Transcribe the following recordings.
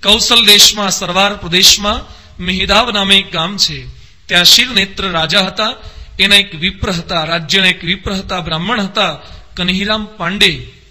કૌશલ દેશમાં સરવાર પ્રદેશમાં મિહિદાવ નામે એક ગામ છે. ત્યાં શિરનેત્ર રાજા હતા. એના એક વિપ્ર હતા, રાજ્યના એક વિપ્ર હતા, બ્રાહ્મણ હતા, કન્હીરામ પાંડે.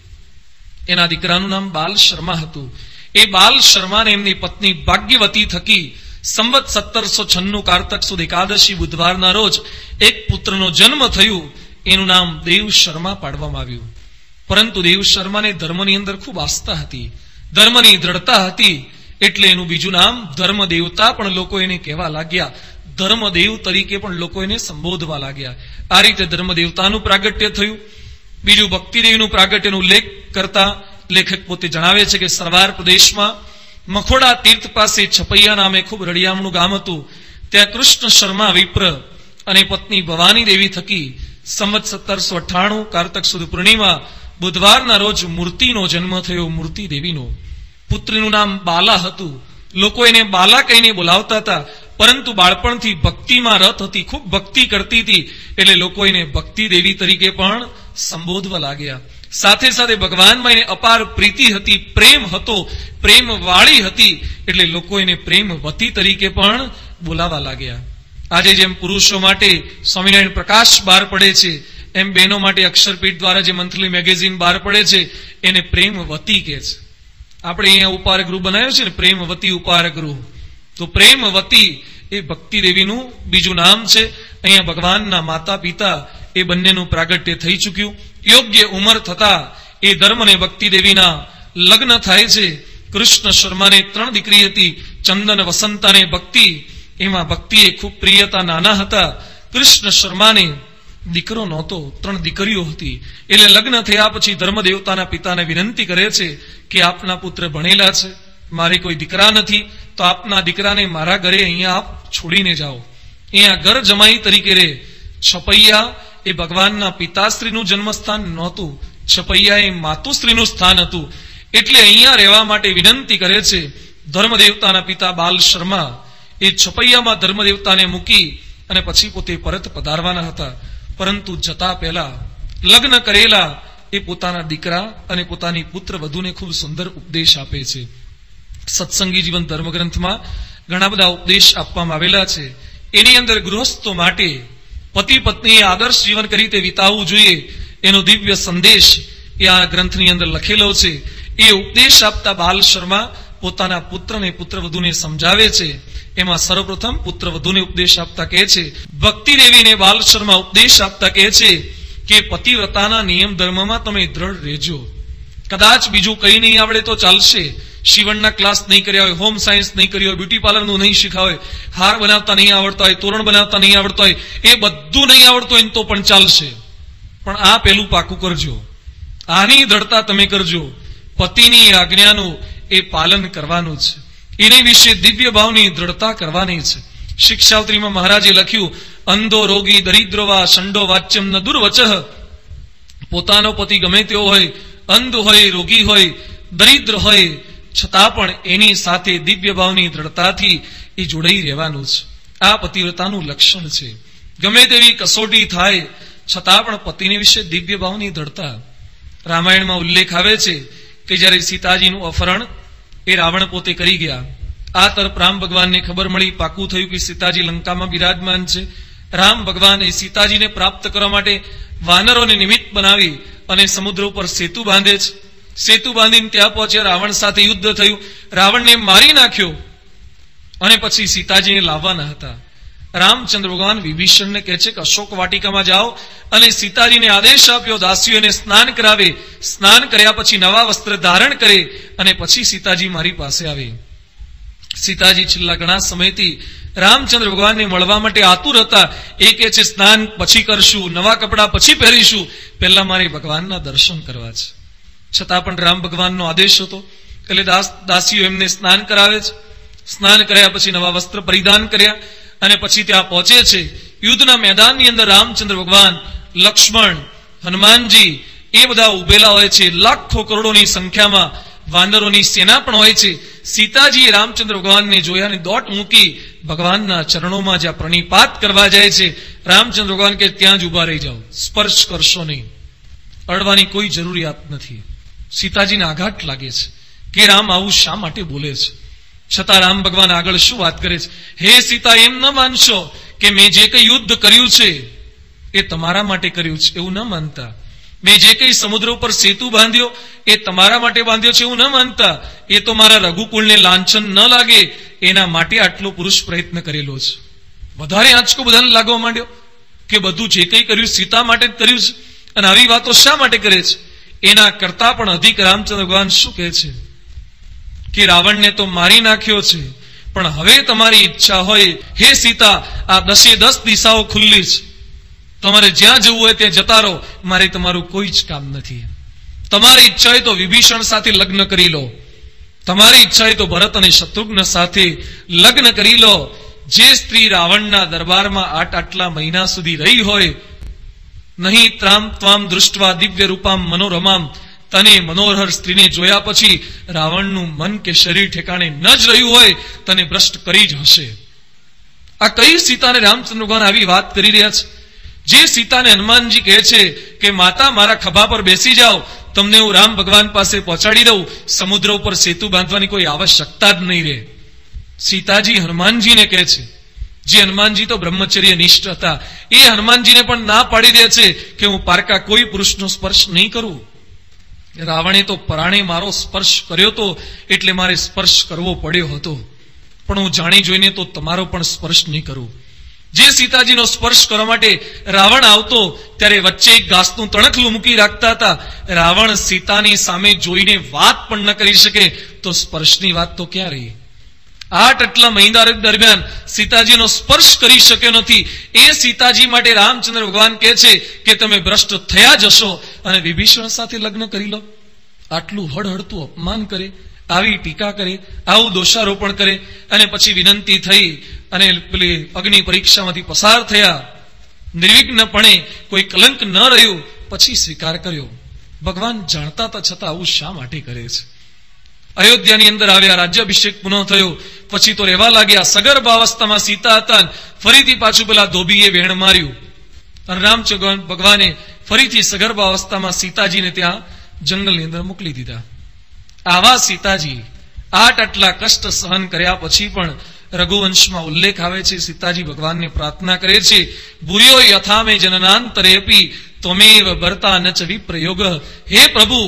એના દીકરાનું નામ બાલ શર્મા હતું. એ બાલ શર્માને એમની પત્ની ભાગ્યવતી થકી સંવત 1796 કારતક સુદ એકાદશી બુધવારના રોજ એક પુત્રનો જન્મ થયું. એનું નામ દેવ શર્મા પાડવામાં આવ્યું. પરંતુ દેવ શર્માને ધર્મની અંદર ખૂબ આસ્થા હતી, ધર્મની દ્રઢતા હતી. એટલે એનું બીજું નામ ધર્મ દેવતા પણ લોકો એને કહેવા લાગ્યા. ધર્મદેવ તરીકે પણ લોકો એને સંબોધવા લાગ્યા. આ રીતે ધર્મ દેવતાનું પ્રાગટ્ય થયું. બીજું ભક્તિદેવનું પ્રાગટ્યનો ઉલ્લેખ કરતા લેખક પોતે જણાવે છે કે સરવાર પ્રદેશમાં મખોડા તીર્થ પાસે છપૈયા નામે ખૂબ રળિયામણું ગામ હતું. ત્યાં કૃષ્ણ શર્મા વિપ્ર અને પત્ની ભવાની દેવી થકી સંવત 1798 કારતક સુદ પૂર્ણિમા બુધવારના રોજ મૂર્તિનો જન્મ થયો. મૂર્તિ દેવીનો પુત્રીનું નામ બાલા હતું. લોકો એને બાલા કહીને બોલાવતા હતા. પરંતુ બાળપણથી ભક્તિમાં રત હતી, ખૂબ ભક્તિ કરતી હતી. એટલે લોકો એને ભક્તિ દેવી તરીકે પણ સંબોધવા લાગ્યા. સાથે સાથે ભગવાનમાં એને અપાર પ્રીતિ હતી, પ્રેમ હતો, પ્રેમ વાળી હતી. એટલે લોકો એને પ્રેમવતી તરીકે પણ બોલાવા લાગ્યા. આજે જેમ પુરુષો માટે સ્વામિનારાયણ પ્રકાશ બહાર પડે છે, એમ બહેનો માટે અક્ષરપીઠ દ્વારા જે મંથલી મેગેઝિન બહાર પડે છે એને પ્રેમવતી કહે છે. આપણે અહીંયા ઉપાર ગૃહ બનાવ્યો છે ને, પ્રેમવતી ઉપાર ગૃહ. તો પ્રેમવતી એ ભક્તિ દેવીનું બીજું નામ છે. અહીંયા ભગવાનના માતા પિતા એ બંનેનું પ્રાગટ્ય થઈ ચૂક્યું. યોગ્ય ઉંમર થતા એ ધર્મ અને ભક્તિ દેવીના લગ્ન થાય છે. કૃષ્ણ શર્માને 3 દીકરી હતી, ચંદન, વસંત અને ભક્તિ. એમાં ભક્તિએ ખૂબ પ્રિયતા, નાના હતા. કૃષ્ણ શર્માને દીકરો નહોતો, 3 દીકરીઓ હતી. એટલે લગ્ન થયા પછી ધર્મ દેવતાના પિતાને વિનંતી કરે છે કે આપના પુત્ર ભણેલા છે, મારે કોઈ દીકરા નથી, તો આપના દીકરાને મારા ઘરે અહીંયા આપ છોડીને જાઓ. અહીંયા ઘર જમાઈ તરીકે રહે. છપૈયા એ ભગવાનના પિતાશ્રીનું જન્મસ્થાન નહોતું, છપૈયા એ માતુશ્રીનું સ્થાન હતું. એટલે અહીંયા રહેવા માટે વિનંતી કરે છે. ધર્મદેવતાના પિતા બાલ શર્મા એ છપૈયામાં ધર્મદેવતાને મૂકી અને પછી પોતે પરત પધારવાના હતા. પરંતુ જતા પહેલા લગ્ન કરેલા એ પોતાના દીકરા અને પોતાની પુત્ર વધુને ખૂબ સુંદર ઉપદેશ આપે છે. સત્સંગી જીવન ધર્મગ્રંથમાં ઘણા બધા ઉપદેશ આપવામાં આવેલા છે. એની અંદર ગૃહસ્થો માટે પતિ પત્નીએ આદર્શ જીવન કઈ રીતે વિતાવવું જોઈએ એનો દિવ્ય સંદેશ એ આ ગ્રંથની અંદર લખેલો છે. એ ઉપદેશ આપતા બાલ શર્મા પોતાના પુત્ર અને પુત્રવધુને સમજાવે છે. એમાં સર્વપ્રથમ પુત્રવધુને ઉપદેશ આપતા કહે છે, ભક્તિ દેવીને બાલ શર્મા ઉપદેશ આપતા કહે છે કે પતિવ્રતાના નિયમ ધર્મમાં તમે દ્રઢ રહેજો. કદાચ બીજું કંઈ નહીં આવડે તો ચાલશે, શિવણના ક્લાસ નહીં કર્યા હોય, હોમ સાયન્સ નહીં કર્યું હોય, બ્યુટી પાર્લરનું નહીં શીખ્યા હોય, હાર બનાવતા નહીં આવડતા હોય, તોરણ બનાવતા નહીં આવડતા હોય, એ બધું નહીં આવડતું હોય તો પણ ચાલશે. પણ આ પેલું પાકું કરજો, આની દ્રઢતા તમે કરજો. પતિની આજ્ઞાનું એ પાલન કરવાનું છે. એની વિશે દિવ્ય ભાવની દ્રઢતા કરવાની છે. શિક્ષાવત્રીમાં મહારાજે લખ્યું, અંધો રોગી દરિદ્રવા સંડો વાચ્યમ ન દુર્વચઃ. પોતાનો પતિ ગમે તેવો હોય, અંધ હોય, રોગી હોય, દરિદ્ર હોય, છતાં પણ એની સાથે દિવ્ય ભાવની દ્રઢતાથી એ જોડાઈ રહેવાનું છે. આ પતિવ્રતાનું લક્ષણ છે. ગમે તેવી કસોટી થાય છતાં પણ પતિની વિશે દિવ્ય ભાવની દ્રઢતા. રામાયણમાં ઉલ્લેખ આવે છે કે જ્યારે સીતાજીનું અપહરણ એ રાવણ પોતે કરી ગયા. આ તરફ રામ ભગવાનને ખબર મળી, પાકું થયું કે સીતાજી લંકામાં બિરાજમાન છે. રામ ભગવાન એ સીતાજીને પ્રાપ્ત કરવા માટે વાનરોને નિમિત્ત બનાવી અને સમુદ્ર ઉપર સેતુ બાંધે છે. સેતુ બાંધીને ત્યાં પહોંચ્યા, રાવણ સાથે યુદ્ધ થયું, રાવણને મારી નાખ્યો અને પછી સીતાજીને લાવવાના હતા. રામચંદ્ર ભગવાન વિભીષણને કહે છે કે અશોક વાટિકામાં જાઓ અને સીતાજીને આદેશ આપ્યો દાસીઓને સ્નાન કરાવે. સ્નાન કર્યા પછી નવા વસ્ત્ર ધારણ કરે અને પછી સીતાજી મારી પાસે આવે. સીતાજી છેલ્લા ઘણા સમયથી રામચંદ્ર ભગવાનને મળવા માટે આતુર હતા. એ કહે છે સ્નાન પછી કરશું, નવા કપડા પછી પહેરીશું, પહેલા મારે ભગવાનના દર્શન કરવા છે. છતાં પણ રામ ભગવાનનો આદેશ હતો એટલે દાસીઓ એમને સ્નાન કરાવે છે. સ્નાન કર્યા પછી નવા વસ્ત્ર પરિધાન કર્યા અને પછી ત્યાં પહોંચે છે. યુદ્ધના મેદાનની અંદર રામચંદ્ર ભગવાન, લક્ષ્મણ, હનુમાનજી એ બધા ઉભેલા હોય છે. લાખો કરોડોની સંખ્યામાં વાનરોની સેના પણ હોય છે. સીતાજીએ રામચંદ્ર ભગવાનને જોયા અને દોટ મૂકી ભગવાનના ચરણોમાં જ્યાં પ્રણિપાત કરવા જાય છે, રામચંદ્ર ભગવાન કે ત્યાં જ ઉભા રહી જાઓ, સ્પર્શ કરશો નહીં, અડવાની કોઈ જરૂરિયાત નથી. સીતાજીને આઘાત લાગે છે કે રામ આવું શા માટે બોલે છે. છતાં રામ ભગવાન આગળ શું વાત કરે છે? હે સીતા, એમ ન માનશો કે મેં જે કઈ યુદ્ધ કર્યું છે એ તમારા માટે કર્યું છે એવું ન માનતા. મેં જે કઈ સમુદ્ર ઉપર સેતુ બાંધ્યો એ તમારા માટે બાંધ્યો છે એવું ન માનતા. એ તો મારા રઘુકુળને લાંછન ન લાગે એના માટે આટલો પુરુષ પ્રયત્ન કરેલો છે. વધારે આંચકો બધાને લાગવા માંડ્યો કે બધું જે કઈ કર્યું સીતા માટે જ કર્યું છે. અને આવી વાતો શા માટે કરે છે? એના કરતા પણ અધિક રામચંદ્ર ભગવાન શું કહે છે કે રાવણને તો મારી નાખ્યો છે, પણ હવે તમારી ઈચ્છા હોય હે સીતા, આ 10 દિશાઓ ખુલ્લી છે, તમારે જ્યાં જવું હોય ત્યાં જતા રહો, મારે તમારું કોઈ જ કામ નથી. તમારી ઈચ્છા હોય તો વિભીષણ સાથે લગ્ન કરી લો, તમારી ઈચ્છા હોય તો ભરત અને શત્રુઘ્ન સાથે લગ્ન કરી લો. જે સ્ત્રી રાવણના દરબારમાં આટલા મહિના સુધી રહી હોય, નહીં ત્રામ ત્વામ દૃષ્ટવા દિવ્ય રૂપામ મનોરમામ, તને મનોહર સ્ત્રીને જોયા પછી રાવણનું મન કે શરીર ઠેકાણે ન જ રહ્યું હોય, તને ભ્રષ્ટ કરી જ હશે. આ કઈ સીતાને રામચંદ્ર ભગવાન આવી વાત કરી રહ્યા છે? જે સીતાને હનુમાનજી કહે છે કે માતા મારા ખભા પર બેસી જાઓ, તમને હું રામ ભગવાન પાસે પહોંચાડી દઉં, સમુદ્ર ઉપર સેતુ બાંધવાની કોઈ આવશ્યકતા જ નહીં રહે. સીતાજી હનુમાનજીને કહે છે, જે હનુમાનજી તો બ્રહ્મચર્ય નિષ્ઠ હતા, એ હનુમાનજીને પણ ના પાડી દે છે કે હું પારકા કોઈ પુરુષનો સ્પર્શ નહીં કરું. રાવણે તો પરાણે મારો સ્પર્શ કર્યો હતો એટલે મારે સ્પર્શ કરવો પડ્યો હતો, પણ હું જાણી જોઈને તો તમારો પણ સ્પર્શ નહીં કરું. જે સીતાજીનો સ્પર્શ કરવા માટે રાવણ આવતો ત્યારે વચ્ચે એક ઘાસનું તણખલું મૂકી રાખતા હતા. રાવણ સીતાની સામે જોઈને વાત પણ ન કરી શકે તો સ્પર્શની વાત તો ક્યાં રહી? આટલા મહિના દરમિયાન સીતાજીનો સ્પર્શ કરી શક્યો નથી. એ સીતાજી માટે રામચંદ્ર ભગવાન કહે છે કે તમે ભ્રષ્ટ થયા જશો અને વિભીષણ સાથે લગ્ન કરી લો. આટલું હળહળતું અપમાન કરે, આવી ટીકા કરે, આવું દોષારોપણ કરે, અને પછી વિનંતી થઈ અને પેલી અગ્નિ પરીક્ષામાંથી પસાર થયા, નિર્વિઘ્નપણે કોઈ કલંક ન રહ્યું, પછી સ્વીકાર કર્યો. ભગવાન જાણતા હતા છતાં આવું શા માટે કરે છે? અયોધ્યાની અંદર આવ્યા, રાજ્યાભિષેક પુનઃ થયો, પછી તો રહેવા લાગ્યા. સગર્ભાવસ્થામાં સીતા હતા, ફરીથી પાછું પેલા ધોબીએ વેણ માર્યું અને રામચંદ્ર ભગવાને ફરીથી સગર્ભાવસ્થામાં સીતાજીને ત્યાં જંગલની અંદર મોકલી દીધા. આવા સીતાજી આટલા કષ્ટ સહન કર્યા પછી પણ રઘુવંશમાં ઉલ્લેખ આવે છે, સીતાજી ભગવાનને પ્રાર્થના કરે છે, ભૂયો યથામે જનનાંતરેપી ત્વમેવ ભર્તા ન ચ વિપ્રયોગ. હે પ્રભુ,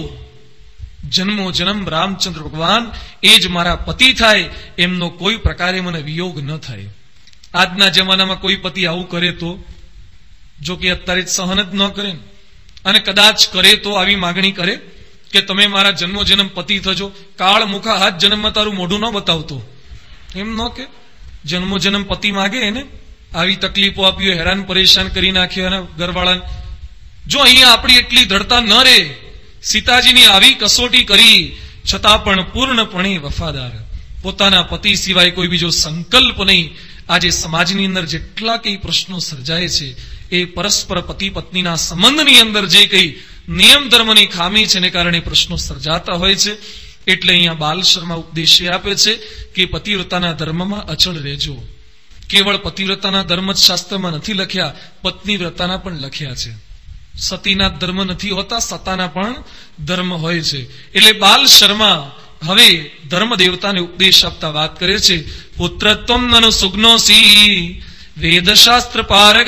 જન્મો જન્મ રામચંદ્ર ભગવાન એ જ મારા પતિ થાય, એમનો કોઈ પ્રકારે મને વિયોગ ન થાય. આજના જમાનામાં કોઈ પતિ આવું કરે તો, જો કે અત્યારે સહન જ ન કરે, અને કદાચ કરે તો આવી માગણી કરે કે તમે મારા જન્મો જન્મ પતિ થજો. કાળ મુખા હાથ જન્મમાં તારું મોઢું ન બતાવતો, એમ ન કે જન્મો જન્મ પતિ માગે એને આવી તકલીફો આપી, હેરાન પરેશાન કરી નાખ્યો અને ઘરવાળાને. જો અહીંયા આપણી એટલી દ્રઢતા ન રહે, સીતાજીની આવી કસોટી કરી છતાં પણ પૂર્ણપણે વફાદાર, પોતાના પતિ સિવાય કોઈ બીજો સંકલ્પ નહીં. આજે સમાજની અંદર જેટલા કઈ પ્રશ્નો સર્જાય છે એ પરસ્પર પતિ પત્નીના સંબંધની અંદર જે કઈ નિયમ ધર્મની ખામી છે એને કારણે પ્રશ્નો સર્જાતા હોય છે. એટલે અહીંયા બાલ શર્મા ઉપદેશ આપે છે કે પતિવ્રતાના ધર્મમાં અચળ રહેજો. કેવળ પતિવ્રતાના ધર્મ જ શાસ્ત્રમાં નથી લખ્યા, પત્નીવ્રતાના પણ લખ્યા છે. સતીના ધર્મ નથી હોતા, સતાના પણ ધર્મ હોય છે. એટલે બાલ શર્મા હવે ધર્મ દેવતાને ઉપદેશ આપતા વાત કરે છે, પુત્રત્વમ નનુ સુગ્નોસી વેદશાસ્ત્ર પારગ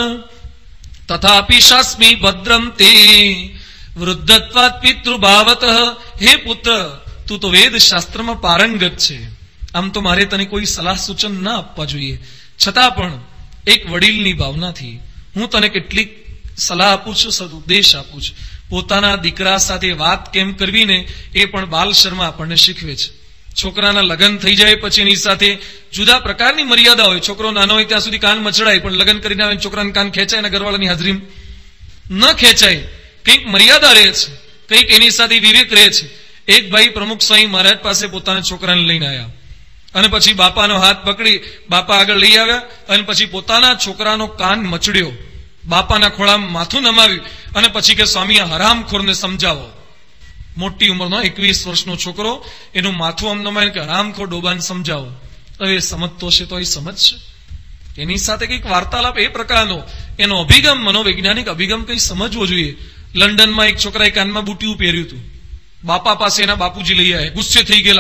તથાપી શાસ્મી ભદ્રમ તે વૃદ્ધત્વાત પિતૃભાવત. હે પુત્ર, તું તો વેદ શાસ્ત્રમાં પારંગત છે, આમ તો મારે તને કોઈ સલાહ સૂચન ના આપવા જોઈએ, છતાં પણ એક વડીલની ભાવનાથી હું તને કેટલીક સલાહ આપું છું, સદુપદેશ આપું છું. પોતાના દીકરા સાથે વાત કેમ કરવી ને એ પણ બાલ શર્મા આપણને શીખવે છે. છોકરાના લગ્ન થઈ જાય પછી એની સાથે જુદા પ્રકારની મર્યાદા હોય. છોકરો નાનો હોય ત્યાં સુધી કાન મચડાય, પણ લગ્ન કરીને આવે છોકરાને કાન ખેંચાય અને ઘરવાળાની હાજરીમાં ન ખેંચાય. કંઈક મર્યાદા રહે છે, કંઈક એની સાથે વિવેક રહે છે. એક ભાઈ પ્રમુખ સ્વામી મહારાજ પાસે પોતાના છોકરાને લઈને આવ્યા અને પછી બાપાનો હાથ પકડી બાપા આગળ લઈ આવ્યા અને પછી પોતાના છોકરાનો કાન મચડ્યો, બાપાના ખોળામાં માથું નમાવ્યું અને પછી કે સ્વામી આ હરામખોરને સમજાવો. મોટી ઉંમરનો 21 વર્ષનો છોકરો, એનું માથું આમ નમાવીને કે હરામખોર ડોબાને સમજાવો. હવે સમજતો હશે તો એ સમજશે. એની સાથે કંઈક વાર્તાલાપ એ પ્રકારનો એનો અભિગમ, મનોવૈજ્ઞાનિક અભિગમ કંઈ સમજવો જોઈએ. લંડનમાં એક છોકરાએ કાનમાં બુટીયું પહેર્યું હતું, બાપા પાસે એના બાપુજી લઈ આવ્યા, ગુસ્સે થઈ ગયેલા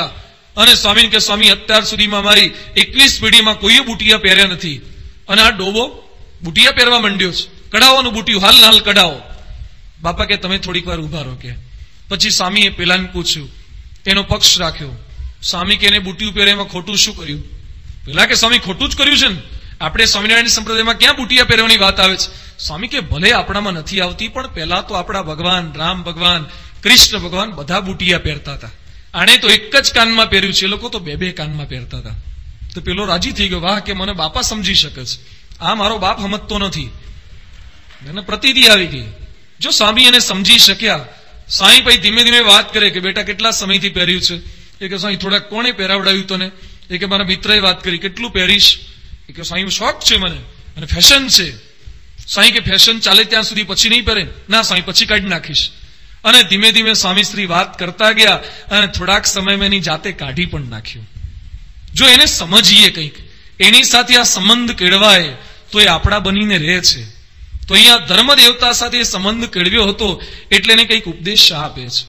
અને સ્વામીને કે સ્વામી અત્યાર સુધીમાં મારી 21 પેઢીમાં કોઈએ બુટિયા પહેર્યા નથી, અને આ ડોબો બુટિયા પહેરવા માંડ્યો છે, કઢાવવાનું બુટિયું હાલ હાલ કઢાવો. બાપા કે તમે થોડીક વાર ઉભા રહો કે. પછી સ્વામીએ પેલાને પૂછ્યું, એનો પક્ષ રાખ્યો. સ્વામી કે એને બુટિયું પહેરે એમાં ખોટું શું કર્યું? પેલા કે સ્વામી ખોટું જ કર્યું છે ને, આપણે સ્વામિનારાયણ સંપ્રદાયમાં ક્યાં બુટિયા પહેરવાની વાત આવે છે? સ્વામી કે ભલે આપણામાં નથી આવતી, પણ પહેલા તો આપણા ભગવાન રામ ભગવાન કૃષ્ણ ભગવાન બધા બુટિયા પહેરતા હતા. આણે તો એક જ કાનમાં પહેર્યું છે, એ લોકો તો બે બે કાનમાં પહેરતા હતા. તો પેલો રાજી થઈ ગયો, વાહ કે મને બાપા સમજી શકે છે, આ મારો બાપ સમજતો નથી. એને પ્રતિતિ આવી ગઈ. જો સ્વામી એને સમજી શક્યા. સ્વામી પછી ધીમે ધીમે વાત કરે કે બેટા કેટલા સમયથી પહેર્યું છે? એ કે સ્વામી થોડા કોણે પહેરાવડાવ્યું તને? એ કે મારા મિત્રએ વાત કરી. કેટલું પહેરીશ? એ કે સ્વામી શોખ છે મને અને ફેશન છે. સ્વામી કે ફેશન ચાલે ત્યાં સુધી પછી નહીં પહેરે? ના સ્વામી પછી કાઢી નાખીશ. અને ધીમે ધીમે સ્વામી શ્રી વાત કરતા ગયા અને થોડાક સમયમાં એની જાતે કાઢી પણ નાખ્યું. જો એને સમજીએ કંઈક, એની સાથે આ સંબંધ કેળવાય તો એ આપણા બનીને રહે છે. તો અહીંયા ધર્મ દેવતા સાથે સંબંધ કેળવ્યો હતો એટલે એને કંઈક ઉપદેશ આપે છે.